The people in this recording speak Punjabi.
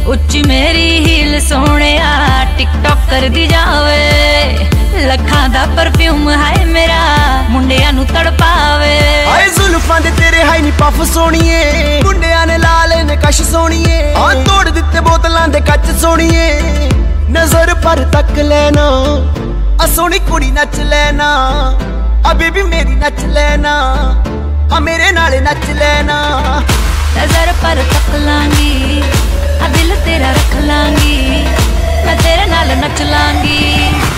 ਉੱਚੀ ਮੇਰੀ ਹੀਲ ਸੋਹਣਿਆ ਟਿਕਟੌਕ ਕਰਦੀ ਜਾਵੇ ਲੱਖਾਂ ਦਾ ਪਰਫਿਊਮ ਹੈ ਮੇਰਾ ਮੁੰਡਿਆਂ ਨੂੰ ਤੜਪਾਵੇ ਆਏ ਜ਼ੁਲਫਾਂ ਦੇ ਤੇਰੇ ਹਾਈ ਨੀ ਪਫ ਸੋਣੀਏ ਮੁੰਡਿਆਂ ਨੇ ਲਾ ਲਏ ਨੇ ਕਸ਼ ਸੋਣੀਏ ਆ ਤੋੜ ਦਿੱਤੇ ਬੋਤਲਾਂ ਦੇ ਕੱਚ ਸੋਣੀਏ ਨਜ਼ਰ ਪਰ ਤੱਕ ਲੈਣਾ ਆ ਸੋਹਣੀ ਕੁੜੀ ਨੱਚ ਲੈਣਾ ਆ ਬੇਬੀ ਮੇਰੀ ਨੱਚ ਲੈਣਾ ਆ ਮੇਰੇ ਨਾਲ ਨੱਚ ਲੈਣਾ ਨਜ਼ਰ ਪਰ ਤੱਕ ਲਾਂਗੀ ਆ ਦਿਲ तेरा रख लांगी मैं तेरे नाल नच लांगी।